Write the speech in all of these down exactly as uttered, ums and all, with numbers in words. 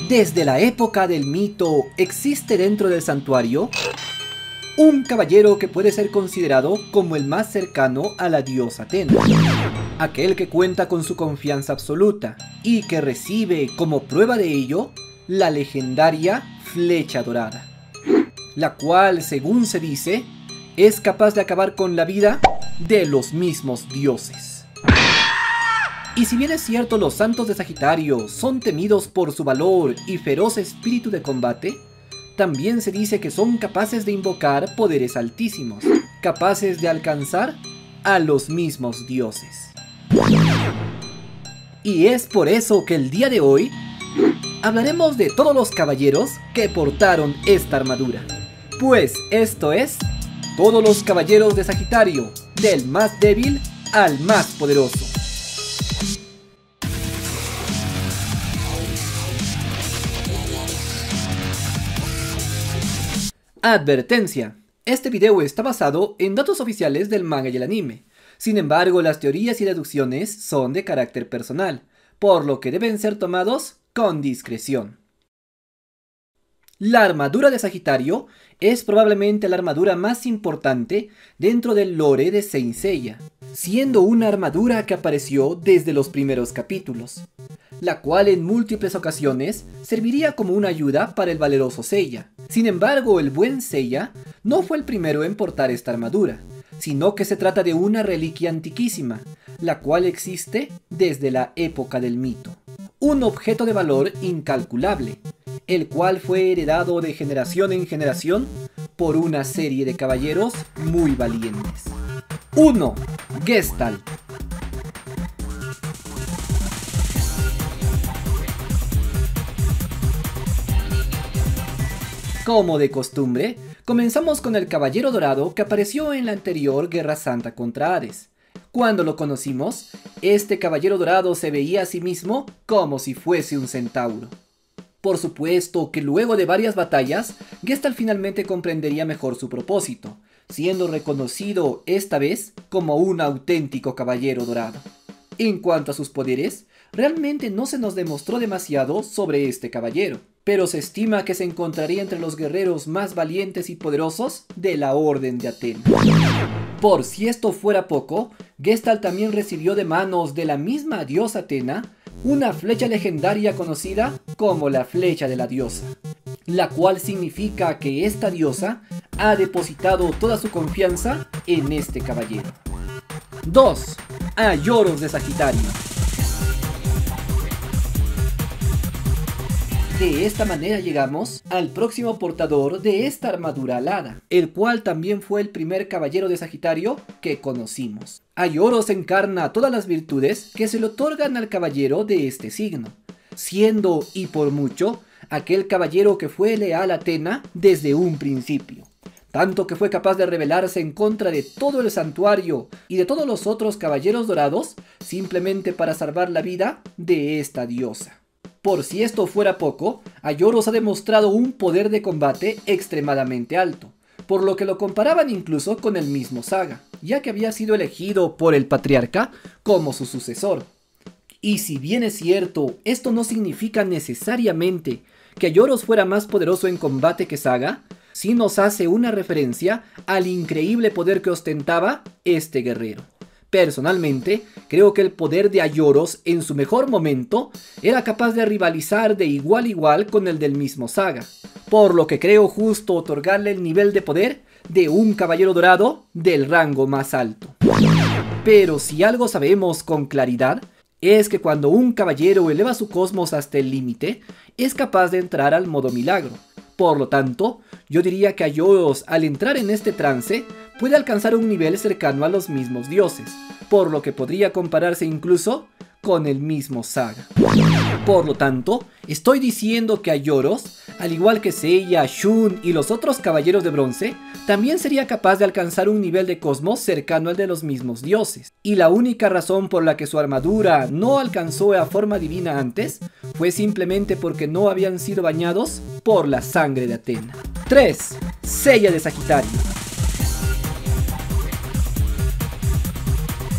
Desde la época del mito existe dentro del santuario un caballero que puede ser considerado como el más cercano a la diosa Atena, aquel que cuenta con su confianza absoluta y que recibe como prueba de ello la legendaria flecha dorada, la cual, según se dice, es capaz de acabar con la vida de los mismos dioses. Y si bien es cierto, los santos de Sagitario son temidos por su valor y feroz espíritu de combate, también se dice que son capaces de invocar poderes altísimos, capaces de alcanzar a los mismos dioses. Y es por eso que el día de hoy hablaremos de todos los caballeros que portaron esta armadura. Pues esto es todos los caballeros de Sagitario, del más débil al más poderoso. Advertencia: este video está basado en datos oficiales del manga y el anime. Sin embargo, las teorías y deducciones son de carácter personal, por lo que deben ser tomados con discreción. La armadura de Sagitario es probablemente la armadura más importante dentro del lore de Saint Seiya, siendo una armadura que apareció desde los primeros capítulos, la cual en múltiples ocasiones serviría como una ayuda para el valeroso Seiya. Sin embargo, el buen Seiya no fue el primero en portar esta armadura, sino que se trata de una reliquia antiquísima, la cual existe desde la época del mito. Un objeto de valor incalculable, el cual fue heredado de generación en generación por una serie de caballeros muy valientes. uno. Gestalt. Como de costumbre, comenzamos con el Caballero Dorado que apareció en la anterior Guerra Santa contra Hades. Cuando lo conocimos, este Caballero Dorado se veía a sí mismo como si fuese un centauro. Por supuesto que luego de varias batallas, Gestalt finalmente comprendería mejor su propósito, siendo reconocido esta vez como un auténtico Caballero Dorado. En cuanto a sus poderes, realmente no se nos demostró demasiado sobre este caballero, pero se estima que se encontraría entre los guerreros más valientes y poderosos de la Orden de Atena. Por si esto fuera poco, Gestalt también recibió de manos de la misma diosa Atena una flecha legendaria conocida como la Flecha de la Diosa, la cual significa que esta diosa ha depositado toda su confianza en este caballero. dos. Aioros de Sagitario. De esta manera llegamos al próximo portador de esta armadura alada, el cual también fue el primer caballero de Sagitario que conocimos. Aioros encarna todas las virtudes que se le otorgan al caballero de este signo, siendo, y por mucho, aquel caballero que fue leal a Atena desde un principio, tanto que fue capaz de rebelarse en contra de todo el santuario y de todos los otros caballeros dorados simplemente para salvar la vida de esta diosa. Por si esto fuera poco, Aioros ha demostrado un poder de combate extremadamente alto, por lo que lo comparaban incluso con el mismo Saga, ya que había sido elegido por el patriarca como su sucesor. Y si bien es cierto, esto no significa necesariamente que Aioros fuera más poderoso en combate que Saga, sí nos hace una referencia al increíble poder que ostentaba este guerrero. Personalmente, creo que el poder de Aioros en su mejor momento era capaz de rivalizar de igual a igual con el del mismo Saga, por lo que creo justo otorgarle el nivel de poder de un caballero dorado del rango más alto. Pero si algo sabemos con claridad, es que cuando un caballero eleva su cosmos hasta el límite, es capaz de entrar al modo milagro. Por lo tanto, yo diría que Aioros, al entrar en este trance, puede alcanzar un nivel cercano a los mismos dioses, por lo que podría compararse incluso con el mismo Saga. Por lo tanto, estoy diciendo que Aioros, al igual que Seiya, Shun y los otros caballeros de bronce, también sería capaz de alcanzar un nivel de cosmos cercano al de los mismos dioses. Y la única razón por la que su armadura no alcanzó a forma divina antes, fue simplemente porque no habían sido bañados por la sangre de Atena. tres. Seiya de Sagitario.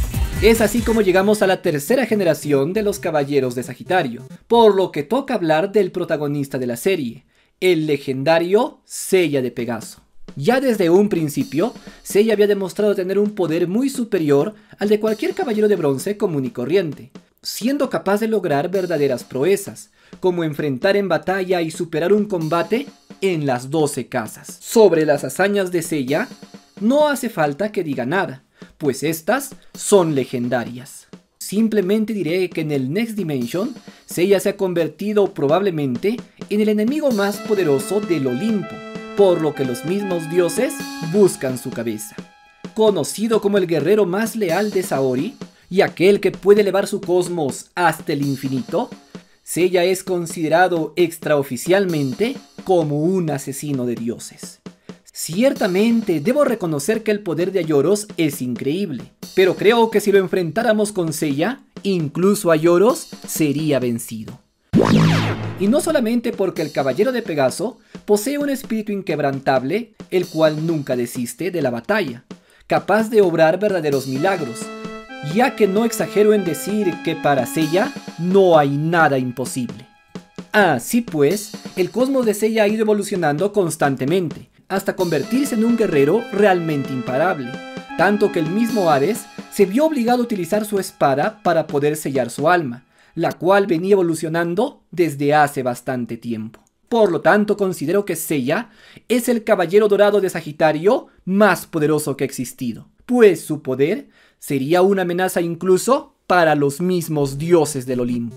Es así como llegamos a la tercera generación de los Caballeros de Sagitario, por lo que toca hablar del protagonista de la serie, el legendario Seiya de Pegaso. Ya desde un principio, Seiya había demostrado tener un poder muy superior al de cualquier caballero de bronce común y corriente, siendo capaz de lograr verdaderas proezas, como enfrentar en batalla y superar un combate en las doce casas. Sobre las hazañas de Seiya, no hace falta que diga nada, pues estas son legendarias. Simplemente diré que en el Next Dimension, Seiya se ha convertido probablemente en el enemigo más poderoso del Olimpo, por lo que los mismos dioses buscan su cabeza. Conocido como el guerrero más leal de Saori, y aquel que puede elevar su cosmos hasta el infinito, Seiya es considerado extraoficialmente como un asesino de dioses. Ciertamente debo reconocer que el poder de Aioros es increíble, pero creo que si lo enfrentáramos con Seiya, incluso Aioros sería vencido. Y no solamente porque el Caballero de Pegaso posee un espíritu inquebrantable, el cual nunca desiste de la batalla, capaz de obrar verdaderos milagros, ya que no exagero en decir que para Seiya no hay nada imposible. Así pues, el cosmos de Seiya ha ido evolucionando constantemente, hasta convertirse en un guerrero realmente imparable, tanto que el mismo Hades se vio obligado a utilizar su espada para poder sellar su alma, la cual venía evolucionando desde hace bastante tiempo. Por lo tanto, considero que Seiya es el caballero dorado de Sagitario más poderoso que ha existido, pues su poder sería una amenaza incluso para los mismos dioses del Olimpo.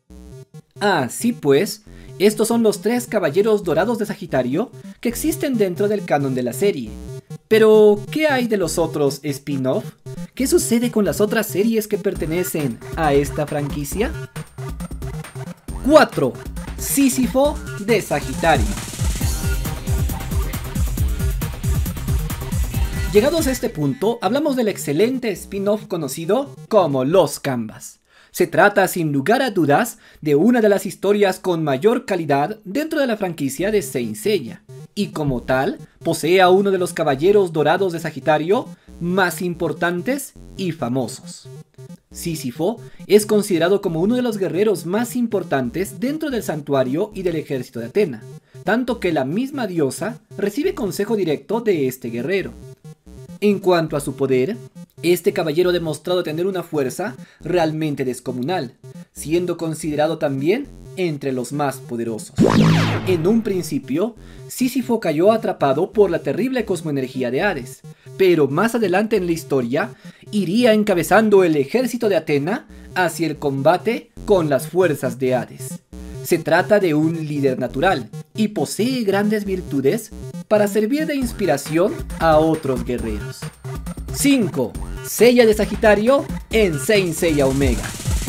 Así pues, estos son los tres caballeros dorados de Sagitario que existen dentro del canon de la serie. Pero, ¿qué hay de los otros spin-off? ¿Qué sucede con las otras series que pertenecen a esta franquicia? cuatro. Sísifo de Sagitario. Llegados a este punto, hablamos del excelente spin-off conocido como Los Canvas. Se trata sin lugar a dudas de una de las historias con mayor calidad dentro de la franquicia de Saint Seiya, y como tal, posee a uno de los caballeros dorados de Sagitario más importantes y famosos. Sísifo es considerado como uno de los guerreros más importantes dentro del santuario y del ejército de Atena, tanto que la misma diosa recibe consejo directo de este guerrero. En cuanto a su poder, este caballero ha demostrado tener una fuerza realmente descomunal, siendo considerado también entre los más poderosos. En un principio, Sísifo cayó atrapado por la terrible cosmoenergía de Hades, pero más adelante en la historia, iría encabezando el ejército de Atena hacia el combate con las fuerzas de Hades. Se trata de un líder natural y posee grandes virtudes para servir de inspiración a otros guerreros. cinco. Seiya de Sagitario en Saint Seiya Omega.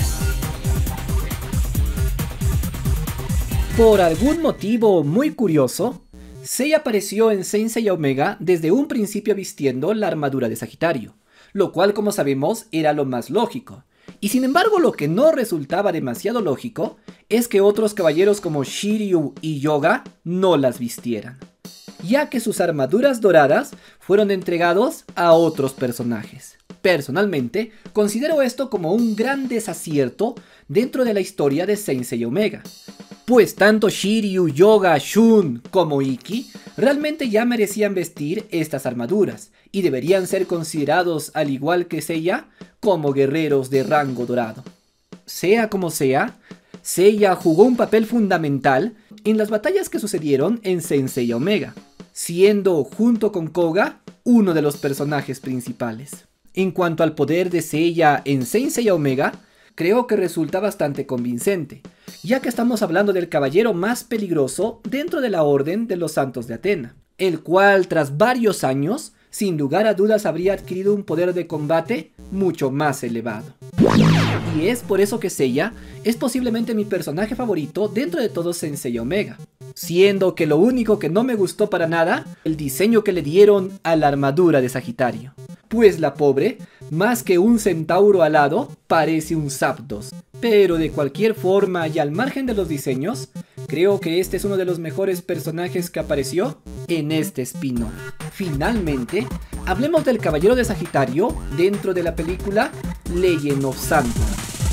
Por algún motivo muy curioso, Seiya apareció en Saint Seiya Omega desde un principio vistiendo la armadura de Sagitario, lo cual, como sabemos, era lo más lógico. Y sin embargo, lo que no resultaba demasiado lógico es que otros caballeros como Shiryu y Yoga no las vistieran, ya que sus armaduras doradas fueron entregados a otros personajes. Personalmente, considero esto como un gran desacierto dentro de la historia de Saint Seiya Omega, pues tanto Shiryu, Yoga, Shun como Ikki realmente ya merecían vestir estas armaduras y deberían ser considerados, al igual que Seiya, como guerreros de rango dorado. Sea como sea, Seiya jugó un papel fundamental en las batallas que sucedieron en Saint Seiya Omega, siendo junto con Koga uno de los personajes principales. En cuanto al poder de Seiya en Saint Seiya Omega, creo que resulta bastante convincente, ya que estamos hablando del caballero más peligroso dentro de la Orden de los Santos de Atena, el cual tras varios años, sin lugar a dudas habría adquirido un poder de combate mucho más elevado. Y es por eso que Seiya es posiblemente mi personaje favorito dentro de todo Saint Seiya Omega, siendo que lo único que no me gustó para nada, el diseño que le dieron a la armadura de Sagitario, pues la pobre, más que un centauro alado, parece un Zapdos. Pero de cualquier forma y al margen de los diseños, creo que este es uno de los mejores personajes que apareció en este spin-off. Finalmente, hablemos del Caballero de Sagitario dentro de la película Legend of Sanctuary.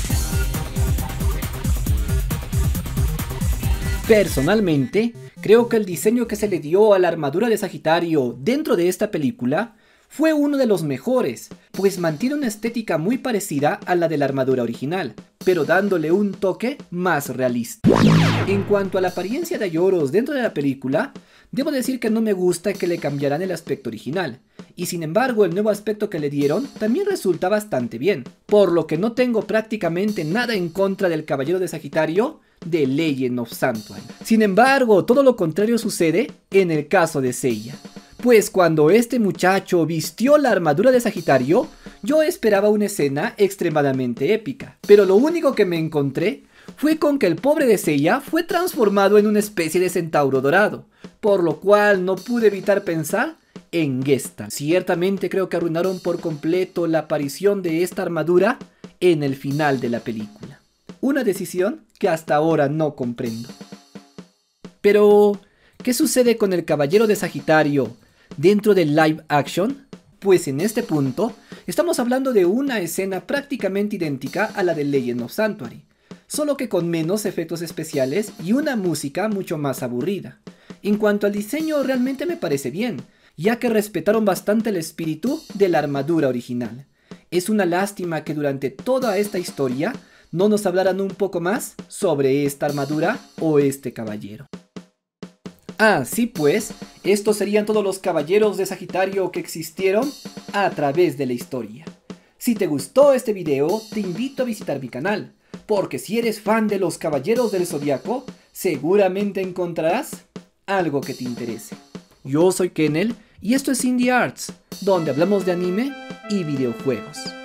Personalmente, creo que el diseño que se le dio a la armadura de Sagitario dentro de esta película fue uno de los mejores, pues mantiene una estética muy parecida a la de la armadura original, pero dándole un toque más realista. En cuanto a la apariencia de Aioros dentro de la película, debo decir que no me gusta que le cambiaran el aspecto original, y sin embargo el nuevo aspecto que le dieron también resulta bastante bien, por lo que no tengo prácticamente nada en contra del Caballero de Sagitario de Legend of Sanctuary. Sin embargo, todo lo contrario sucede en el caso de Seiya, pues cuando este muchacho vistió la armadura de Sagitario, yo esperaba una escena extremadamente épica, pero lo único que me encontré fue con que el pobre de Seiya fue transformado en una especie de centauro dorado, por lo cual no pude evitar pensar en Gesta. Ciertamente creo que arruinaron por completo la aparición de esta armadura en el final de la película. Una decisión que hasta ahora no comprendo. Pero, ¿qué sucede con el Caballero de Sagitario dentro del live action? Pues en este punto, estamos hablando de una escena prácticamente idéntica a la de Legend of Sanctuary, solo que con menos efectos especiales y una música mucho más aburrida. En cuanto al diseño, realmente me parece bien, ya que respetaron bastante el espíritu de la armadura original. Es una lástima que durante toda esta historia no nos hablaran un poco más sobre esta armadura o este caballero. Así pues, estos serían todos los caballeros de Sagitario que existieron a través de la historia. Si te gustó este video, te invito a visitar mi canal, porque si eres fan de los Caballeros del Zodiaco, seguramente encontrarás algo que te interese. Yo soy Kennel y esto es Indie Arts, donde hablamos de anime y videojuegos.